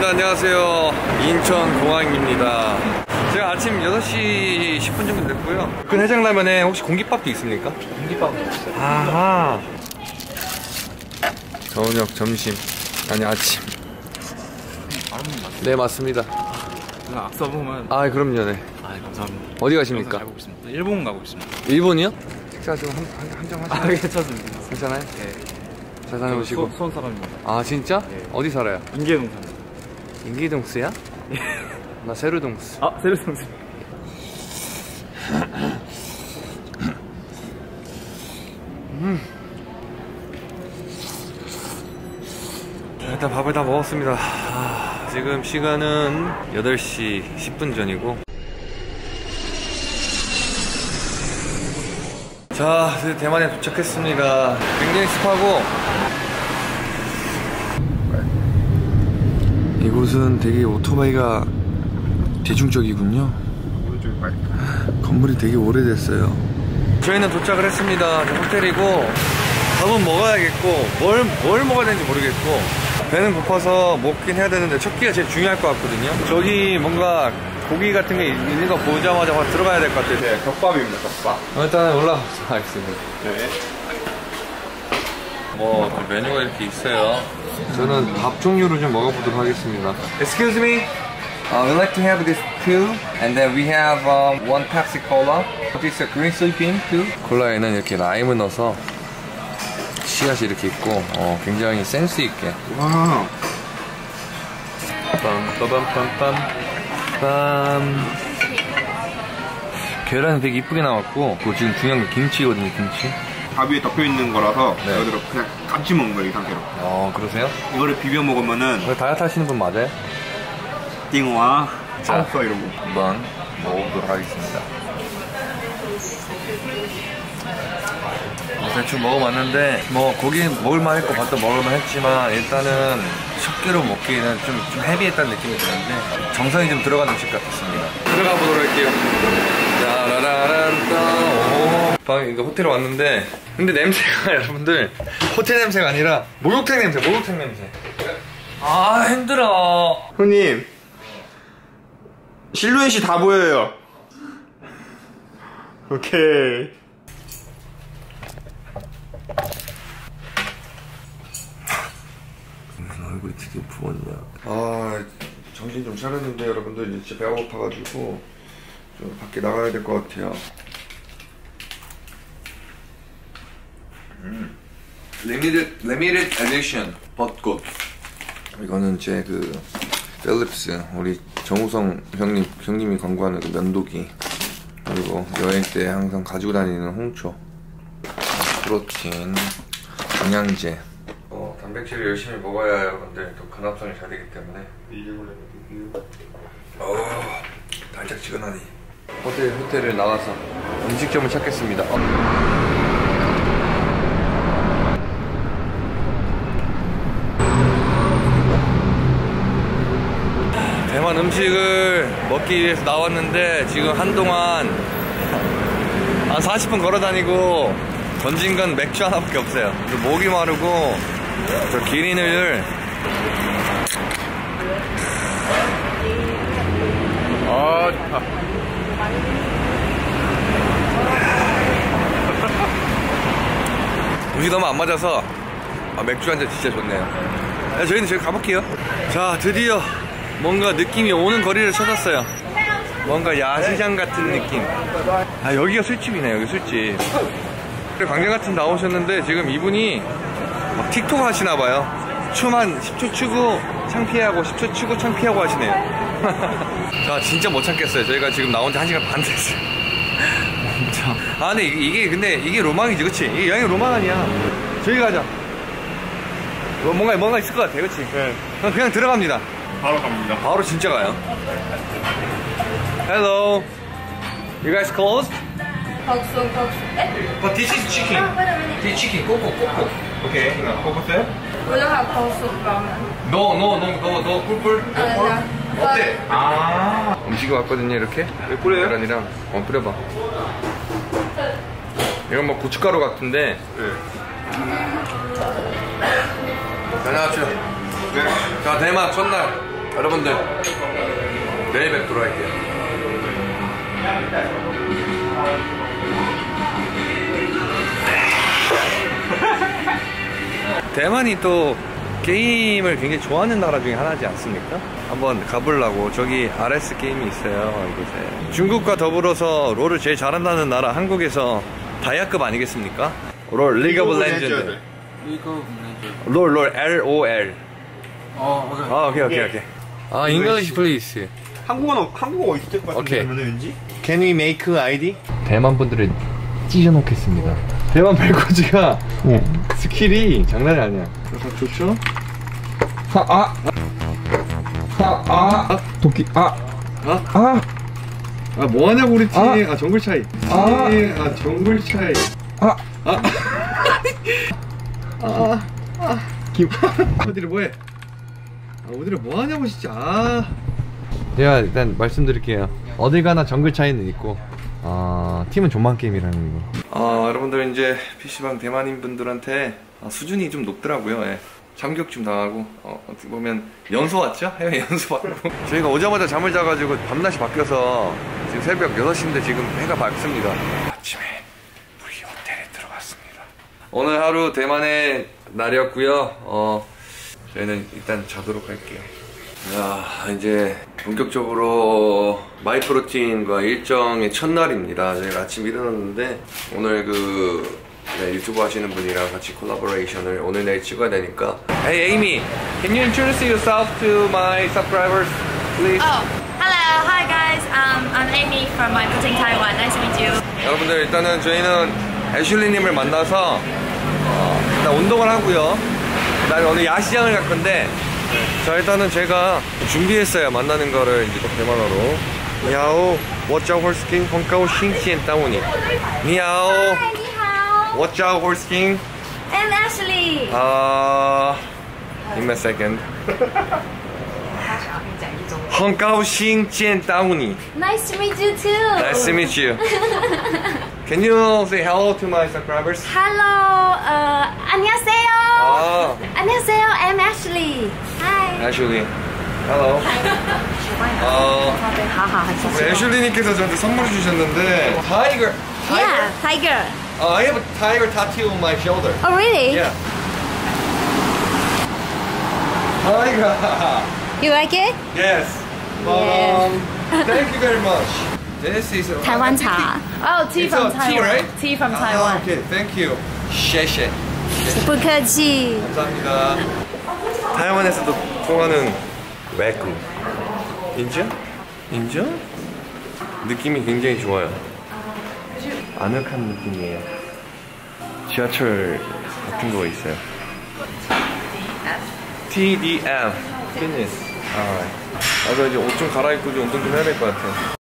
반갑습니다. 안녕하세요. 인천공항입니다. 제가 아침 6시 10분 정도 됐고요. 그 해장라면에 혹시 공깃밥도 있습니까? 공깃밥은 없어요. 아하. 저녁, 점심, 아니 아침. 네, 맞습니다. 앞서 보면. 아, 그럼요. 네. 아, 감사합니다. 어디 가십니까? 가고 있습니다. 일본 가고 있습니다. 일본이요? 식사 좀 한정 하시나요? 아, 괜찮습니다. 괜찮아요? 네. 잘 다녀오시고. 수원 사람입니다. 아, 진짜? 네. 어디 살아요? 인계동 사람. 인기동스야? 나 세르동스. 아, 세르동스. 일단 밥을 다 먹었습니다. 지금 시간은 8시 10분 전이고. 자, 드디어 대만에 도착했습니다. 굉장히 습하고 이곳은 되게 오토바이가 대중적이군요. 건물이 되게 오래됐어요. 저희는 도착을 했습니다. 호텔이고 밥은 먹어야겠고 뭘 먹어야 되는지 모르겠고 배는 고파서 먹긴 해야 되는데 첫 끼가 제일 중요할 것 같거든요. 저기 뭔가 고기 같은 게 있는 거 보자마자 확 들어가야 될 것 같아요. 네, 덮밥입니다, 덮밥. 일단 올라가서 하겠습니다. 네. 뭐 메뉴가 이렇게 있어요. 저는 밥 종류를 좀 먹어보도록 하겠습니다. Excuse me. We'd like to have this too, and then we have one Pepsi Cola. This is green sleeping too. 콜라에는 이렇게 라임을 넣어서 씨앗이 이렇게 있고, 굉장히 센스 있게. 와. 빰. 계란이 되게 이쁘게 나왔고, 그리고 지금 중요한 게 김치거든요, 김치. 밥 위에 덮여 있는 거라서 네. 이거대로 그냥 같이 먹는 거예요, 이 상태로. 그러세요? 이거를 비벼 먹으면은 다이어트 하시는 분 맞아요? 띵와 자. 짱써 이러고. 한번 먹어보도록 하겠습니다. 대충 먹어봤는데 뭐 고기 먹을만 했고 밥도 먹을만 했지만 일단은 첫 끼로 먹기에는 좀 헤비했다는 느낌이 드는데 정성이 좀 들어간 음식 같았습니다. 들어가 보도록 할게요. 짜라라란따. 방금 호텔에 왔는데 근데 냄새가 여러분들 호텔 냄새가 아니라 목욕탕 냄새. 아, 힘들어. 형님, 실루엣이 다 보여요. 오케이. 얼굴이 되게 부었냐. 정신 좀 차렸는데 여러분들 이제 진짜 배가 고파가지고 좀 밖에 나가야 될 것 같아요. Limited edition 벚꽃. 이거는 제 그 필립스 우리 정우성 형님이 광고하는 그 면도기, 그리고 여행 때 항상 가지고 다니는 홍초, 프로틴, 영양제. 단백질을 열심히 먹어야 여러분들 또 근합성이 잘 되기 때문에. 달짝지근하니. 호텔을 나가서 음식점을 찾겠습니다. 대만 음식을 먹기 위해서 나왔는데 지금 한동안 한 40분 걸어 다니고 던진 건 맥주 하나밖에 없어요. 목이 마르고 저 기린을 좋다. 우리 너무 안 맞아서 맥주 한 잔 진짜 좋네요. 저희는 저기 가볼게요. 자, 드디어 뭔가 느낌이 오는 거리를 찾았어요. 뭔가 야시장 같은 느낌. 여기가 술집이네. 여기 술집. 광장 같은 데 나오셨는데 지금 이분이 막 틱톡 하시나봐요. 춤 한 10초 추고 창피하고 10초 추고 창피하고 하시네요. 자, 진짜 못 참겠어요. 저희가 지금 나온 지 1시간 반 됐어요. 근데 이게 로망이지, 그치? 이게 여행의 로망 아니야. 저희 가자. 뭔가 있을 것 같아, 그치? 네. 그냥 들어갑니다. 바로 갑니다. 바로 진짜 가요. Hello. You guys closed? Close. But this is chicken. Wait a minute. This is chicken. Coco. 오케이. 볶았어요? We don't have cold soup ramen. No, 꿀꿀. 어때? 음식이 왔거든요, 이렇게. 왜 뿌려요? 계란이랑. 뿌려봐. 이건 뭐 고춧가루 같은데. 네. 잘 나왔죠? 네. 자, 대만 첫날. 여러분들 내일 뵙도록 할게요. 대만이 또 게임을 굉장히 좋아하는 나라 중에 하나지 않습니까? 한번 가보려고. 저기 RS 게임이 있어요, 이곳에. 중국과 더불어서 롤을 제일 잘한다는 나라 한국에서 다이아급 아니겠습니까? 롤, 리그 오브 레전드. 롤, LOL. 오케이. English please. 한국어 있을 것 같은데. 오케이. 그러면 왠지? Can we make ID? 대만 분들을 찢어놓겠습니다. 대만 발코지가 스킬이 장난이 아니야. 좋죠? 도끼. 뭐하냐고 우리 팀. 정글 차이. 정글 차이. 어디를 뭐해? 어디를 뭐하냐고 진짜. 제가 일단 말씀드릴게요. 어딜 가나 정글 차이는 있고 팀은 존만 게임이라는 거. 여러분들 이제 PC방 대만인 분들한테 수준이 좀 높더라고요. 예. 참격 좀 당하고 어떻게 보면 연소 왔죠? 해외 연소 받고 저희가 오자마자 잠을 자가지고 밤낮이 바뀌어서 지금 새벽 6시인데 지금 해가 밝습니다. 아침에 우리 호텔에 들어갔습니다. 오늘 하루 대만의 날이었고요. 저희는 일단 자도록 할게요. 이제 본격적으로 마이프로틴과 일정의 첫날입니다. 저희가 아침 일어났는데 오늘 유튜브 하시는 분이랑 같이 콜라보레이션을 오늘 내일 찍어야 되니까. Hey Amy, can you introduce yourself to my subscribers, please? Oh, hello, hi guys. I'm Amy from MyProtein Taiwan. Nice to meet you. 여러분들 일단은 저희는 애슐리님을 만나서 일단 운동을 하고요. 그다음에 오늘 야시장을 갈 건데. 자, 일단은 제가 준비했어요. 만나는 거를 이제 대만어로. 니하오, 워짜오 홀스킹, 헝카오 싱치엔 따오니. 니하오, 워짜오 홀스킹. I'm Ashley. Give me a second. 헝카오 싱치엔 따오니. Nice to meet you too. Nice to meet you. Can you say hello to my subscribers? Hello. 안녕하세요. 안녕하세요. I'm Ashley. Hi. Ashley. Hello. 우리 애슐리님께서 저한테 선물을 주셨는데 Tiger. Yeah, tiger. I have a tiger tattoo on my shoulder. Oh really? Yeah. Tiger. You like it? Yes. Thank you very much. This is Taiwan cha. Oh, tea It's from a tea, Taiwan. right? Tea from Taiwan. Okay, thank you. 谢谢. 不客气. 감사합니다. 타이완에서도 통하는 외국. 인정? 인정? 느낌이 굉장히 좋아요. 아늑한 느낌이에요. 지하철 같은 거 있어요. TDF. 피트니스. 나도 이제 옷 좀 갈아입고 좀 운동 좀 해야 될 것 같아.